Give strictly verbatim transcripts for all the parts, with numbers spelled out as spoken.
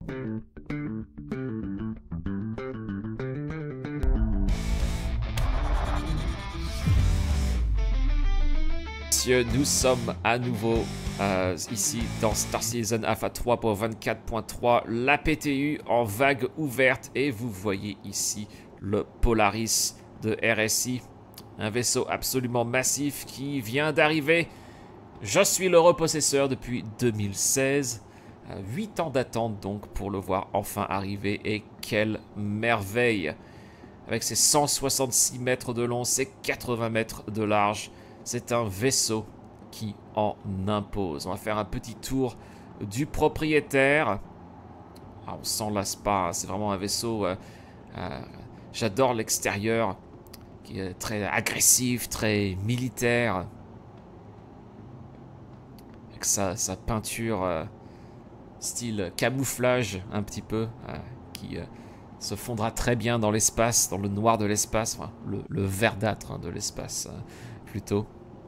Nous sommes à nouveau euh, ici dans Star Citizen Alpha trois pour vingt-quatre point trois, la P T U en vague ouverte, et vous voyez ici le Polaris de R S I, un vaisseau absolument massif qui vient d'arriver. Je suis le repossesseur depuis deux mille seize, huit ans d'attente donc pour le voir enfin arriver, et quelle merveille! Avec ses cent soixante-six mètres de long, ses quatre-vingts mètres de large. C'est un vaisseau qui en impose. On va faire un petit tour du propriétaire. Ah, on s'en lasse pas, hein. C'est vraiment un vaisseau... Euh, euh, J'adore l'extérieur, qui est très agressif, très militaire. Avec sa, sa peinture euh, style camouflage, un petit peu, euh, qui euh, se fondra très bien dans l'espace, dans le noir de l'espace, enfin, le, le verdâtre hein, de l'espace, euh, plutôt.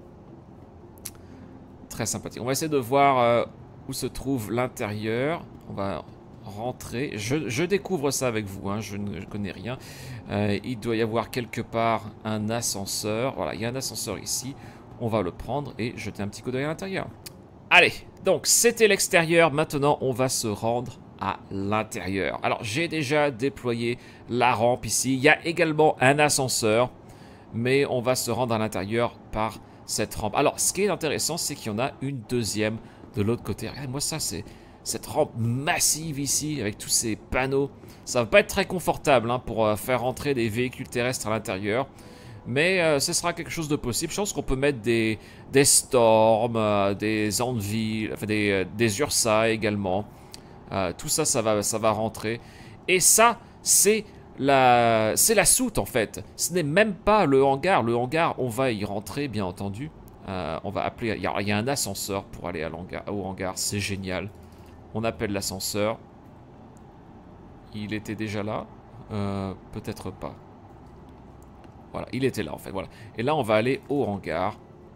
Très sympathique. On va essayer de voir euh, où se trouve l'intérieur. On va rentrer. Je, je découvre ça avec vous, hein. je ne je connais rien. Euh, il doit y avoir quelque part un ascenseur. Voilà, il y a un ascenseur ici. On va le prendre et jeter un petit coup d'œil à l'intérieur. Allez, donc c'était l'extérieur. Maintenant, on va se rendre à l'intérieur. Alors, j'ai déjà déployé la rampe ici. Il y a également un ascenseur, mais on va se rendre à l'intérieur par cette rampe. Alors, ce qui est intéressant, c'est qu'il y en a une deuxième de l'autre côté. Regardez-moi ça, c'est cette rampe massive ici, avec tous ces panneaux. Ça va pas être très confortable hein, pour euh, faire rentrer des véhicules terrestres à l'intérieur, mais euh, ce sera quelque chose de possible. Je pense qu'on peut mettre des, des Storm, euh, des Anvil, enfin des, euh, des Ursa également. Euh, tout ça, ça va, ça va rentrer. Et ça, c'est... La... C'est la soute en fait. Ce n'est même pas le hangar. Le hangar, on va y rentrer bien entendu. Euh, on va appeler. Il y, a... Il y a un ascenseur pour aller à hangar... au hangar. C'est génial. On appelle l'ascenseur. Il était déjà là. Euh, Peut-être pas. Voilà, il était là en fait. Voilà. Et là, on va aller au hangar.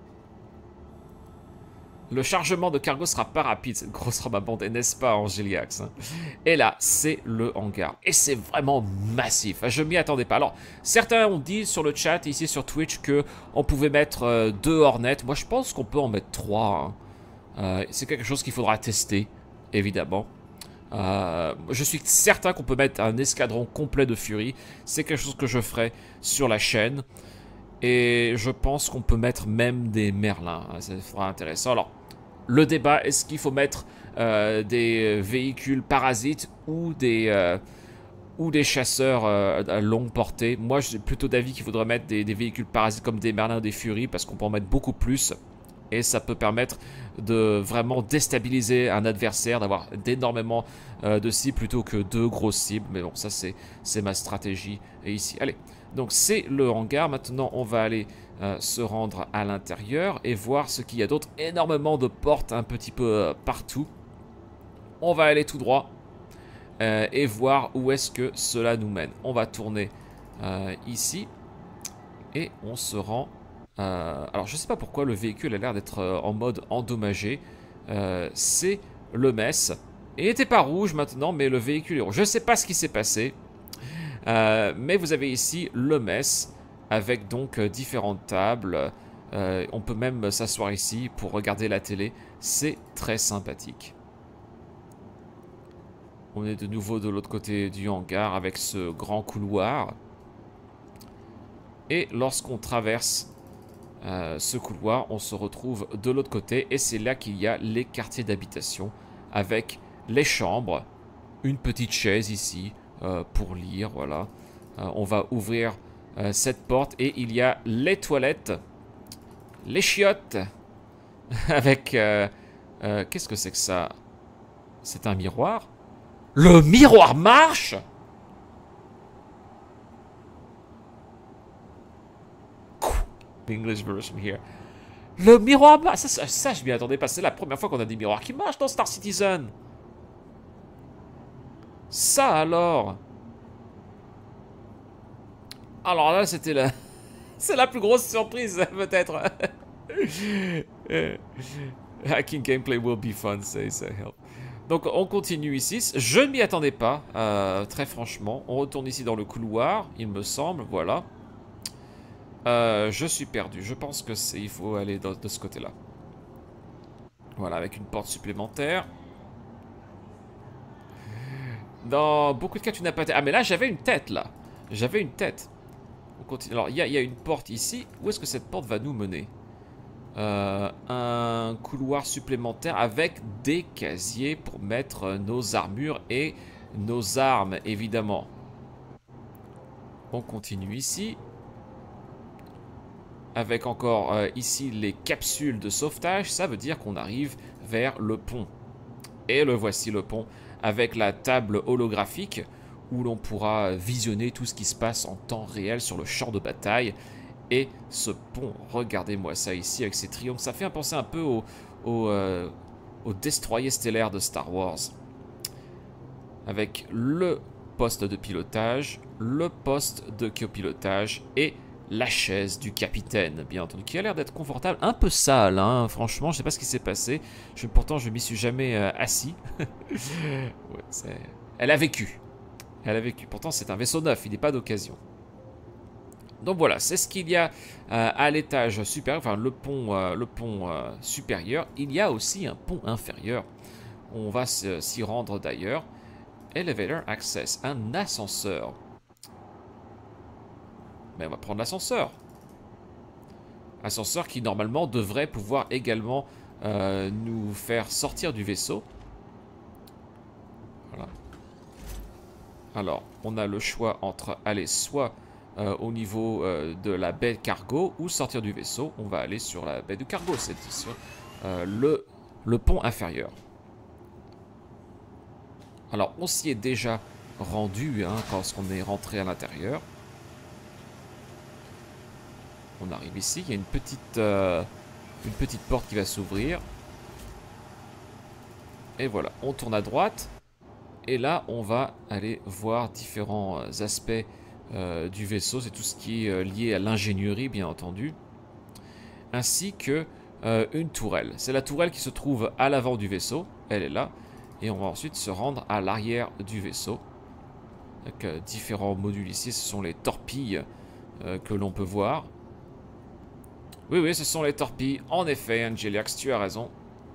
Le chargement de cargo sera pas rapide, cette grosse robe abondée, n'est-ce pas, Angeliax hein? Et là, c'est le hangar. Et c'est vraiment massif. Je m'y attendais pas. Alors, certains ont dit sur le chat, ici sur Twitch, que on pouvait mettre euh, deux Hornets. Moi, je pense qu'on peut en mettre trois. Hein. Euh, c'est quelque chose qu'il faudra tester, évidemment. Euh, je suis certain qu'on peut mettre un escadron complet de Fury. C'est quelque chose que je ferai sur la chaîne. Et je pense qu'on peut mettre même des Merlins. Ça sera intéressant. Alors, le débat, est-ce qu'il faut mettre euh, des véhicules parasites ou des, euh, ou des chasseurs euh, à longue portée? Moi, je suis plutôt d'avis qu'il faudrait mettre des, des véhicules parasites comme des Merlins ou des Fury, parce qu'on peut en mettre beaucoup plus. Et ça peut permettre de vraiment déstabiliser un adversaire, d'avoir d'énormément euh, de cibles plutôt que deux grosses cibles. Mais bon, ça c'est ma stratégie ici. Allez, donc c'est le hangar. Maintenant, on va aller euh, se rendre à l'intérieur et voir ce qu'il y a d'autre. Énormément de portes un petit peu euh, partout. On va aller tout droit euh, et voir où est-ce que cela nous mène. On va tourner euh, ici et on se rend... Euh, alors je sais pas pourquoi le véhicule a l'air d'être euh, en mode endommagé. euh, C'est le mess. Il n'était pas rouge maintenant, mais le véhicule est rouge. Je sais pas ce qui s'est passé. euh, Mais vous avez ici le mess, avec donc euh, différentes tables. euh, On peut même s'asseoir ici pour regarder la télé. C'est très sympathique. On est de nouveau de l'autre côté du hangar avec ce grand couloir. Et lorsqu'on traverse Euh, ce couloir, on se retrouve de l'autre côté et c'est là qu'il y a les quartiers d'habitation avec les chambres, une petite chaise ici euh, pour lire, voilà. Euh, on va ouvrir euh, cette porte et il y a les toilettes, les chiottes avec... Euh, euh, qu'est-ce que c'est que ça? C'est un miroir? Le miroir marche? English version here. Le miroir marche. Ça, ça, ça je m'y attendais pas. C'est la première fois qu'on a des miroirs qui marchent dans Star Citizen. Ça alors. Alors là, c'était la... C'est la plus grosse surprise, peut-être. Hacking gameplay will be fun, says uh, help. Donc on continue ici. Je ne m'y attendais pas, euh, très franchement. On retourne ici dans le couloir, il me semble, voilà. Euh, je suis perdu. Je pense que c'est, il faut aller de, de ce côté-là. Voilà, avec une porte supplémentaire. Dans beaucoup de cas, tu n'as pas... Ah, mais là, j'avais une tête, là. J'avais une tête. On continue. Alors, il y, y a une porte ici. Où est-ce que cette porte va nous mener? euh, Un couloir supplémentaire avec des casiers pour mettre nos armures et nos armes, évidemment. On continue ici. Avec encore euh, ici les capsules de sauvetage. Ça veut dire qu'on arrive vers le pont. Et le voici, le pont, avec la table holographique où l'on pourra visionner tout ce qui se passe en temps réel sur le champ de bataille. Et ce pont, regardez-moi ça ici avec ces triangles, ça fait penser un peu au, au, euh, au destroyer stellaire de Star Wars. Avec le poste de pilotage, le poste de copilotage et la chaise du capitaine, bien entendu, qui a l'air d'être confortable, un peu sale, hein, franchement, je sais pas ce qui s'est passé. Je, pourtant, je m'y suis jamais euh, assis. Ouais, elle a vécu. Elle a vécu. Pourtant, c'est un vaisseau neuf, il n'est pas d'occasion. Donc voilà, c'est ce qu'il y a euh, à l'étage supérieur, enfin le pont, euh, le pont euh, supérieur. Il y a aussi un pont inférieur. On va s'y rendre d'ailleurs. Elevator access, un ascenseur. Mais on va prendre l'ascenseur. Ascenseur qui normalement devrait pouvoir également euh, nous faire sortir du vaisseau. Voilà. Alors, on a le choix entre aller soit euh, au niveau euh, de la baie cargo ou sortir du vaisseau. On va aller sur la baie du cargo, c'est sur euh, le, le pont inférieur. Alors, on s'y est déjà rendu hein, quand on est rentré à l'intérieur. On arrive ici, il y a une petite, euh, une petite porte qui va s'ouvrir. Et voilà, on tourne à droite. Et là, on va aller voir différents aspects euh, du vaisseau. C'est tout ce qui est euh, lié à l'ingénierie, bien entendu. Ainsi que euh, une tourelle. C'est la tourelle qui se trouve à l'avant du vaisseau. Elle est là. Et on va ensuite se rendre à l'arrière du vaisseau. Avec euh, différents modules ici. Ce sont les torpilles euh, que l'on peut voir. Oui, oui, ce sont les torpilles. En effet, Angeliax, tu as raison.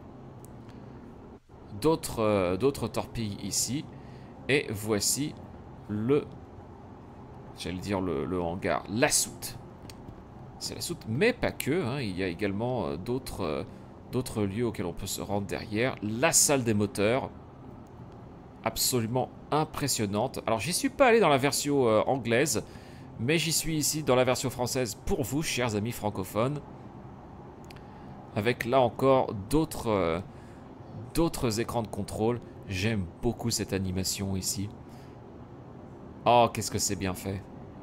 D'autres euh, d'autres torpilles ici. Et voici le... J'allais dire le, le hangar. La soute. C'est la soute, mais pas que. Hein, il y a également euh, d'autres euh, d'autres lieux auxquels on peut se rendre derrière. La salle des moteurs. Absolument impressionnante. Alors, j'y suis pas allé dans la version euh, anglaise. Mais j'y suis ici dans la version française pour vous, chers amis francophones. Avec là encore d'autres euh, d'autres écrans de contrôle. J'aime beaucoup cette animation ici. Oh, qu'est-ce que c'est bien fait.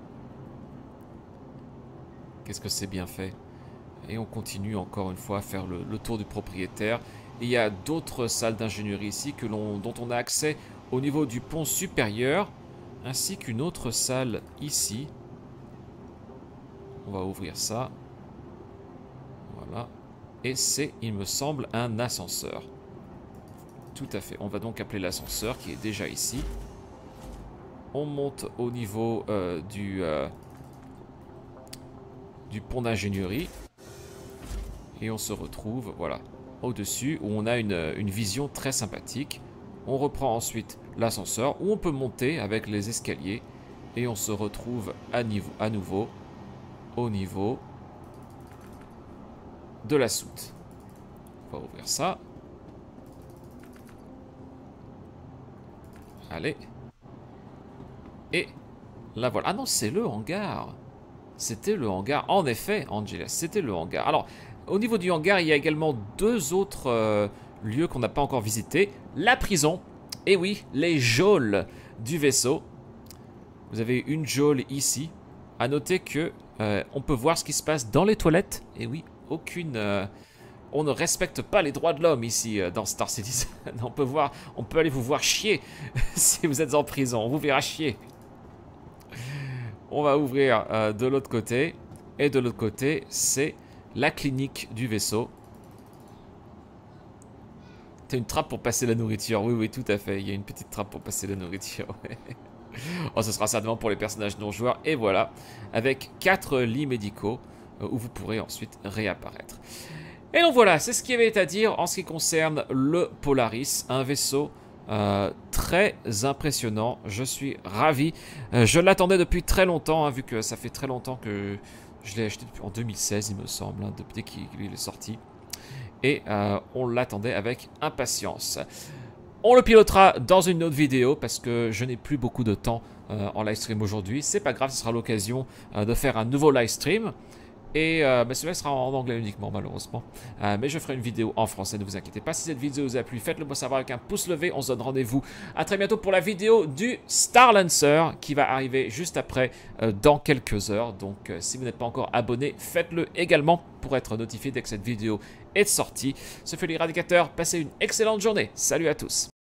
Qu'est-ce que c'est bien fait. Et on continue encore une fois à faire le, le tour du propriétaire. Et il y a d'autres salles d'ingénierie ici que l'on, dont on a accès au niveau du pont supérieur. Ainsi qu'une autre salle ici. On va ouvrir ça. Voilà. Et c'est, il me semble, un ascenseur. Tout à fait. On va donc appeler l'ascenseur qui est déjà ici. On monte au niveau euh, du, euh, du pont d'ingénierie. Et on se retrouve, voilà, au-dessus où on a une, une vision très sympathique. On reprend ensuite l'ascenseur où on peut monter avec les escaliers. Et on se retrouve à, niveau, à nouveau au niveau de la soute. On va ouvrir ça. Allez. Et là voilà. Ah non, c'est le hangar. C'était le hangar. En effet, Angela, c'était le hangar. Alors, au niveau du hangar, il y a également deux autres euh, lieux qu'on n'a pas encore visités. La prison. Et oui, les geôles du vaisseau. Vous avez une geôle ici. À noter que euh, on peut voir ce qui se passe dans les toilettes. Et oui, aucune... Euh, on ne respecte pas les droits de l'homme ici euh, dans Star Citizen. on peut voir, on peut aller vous voir chier si vous êtes en prison. On vous verra chier. On va ouvrir euh, de l'autre côté. Et de l'autre côté, c'est la clinique du vaisseau. T'as une trappe pour passer la nourriture. Oui, oui, tout à fait. Il y a une petite trappe pour passer la nourriture. Ouais. Oh, ce sera certainement pour les personnages non joueurs. Et voilà, avec quatre lits médicaux euh, où vous pourrez ensuite réapparaître. Et donc voilà, c'est ce qu'il y avait à dire en ce qui concerne le Polaris, un vaisseau euh, très impressionnant. Je suis ravi. Euh, je l'attendais depuis très longtemps, hein, vu que ça fait très longtemps que je l'ai acheté depuis en deux mille seize, il me semble, hein, depuis qu'il est sorti. Et euh, on l'attendait avec impatience. On le pilotera dans une autre vidéo parce que je n'ai plus beaucoup de temps euh, en live stream aujourd'hui. C'est pas grave, ce sera l'occasion euh, de faire un nouveau live stream. Et euh, bah, celui-là sera en anglais uniquement, malheureusement. Euh, mais je ferai une vidéo en français, ne vous inquiétez pas. Si cette vidéo vous a plu, faites-le moi savoir avec un pouce levé. On se donne rendez-vous à très bientôt pour la vidéo du Starlancer qui va arriver juste après, euh, dans quelques heures. Donc, euh, si vous n'êtes pas encore abonné, faites-le également pour être notifié dès que cette vidéo est sortie. Ce fut l'Éradicateur. Passez une excellente journée. Salut à tous.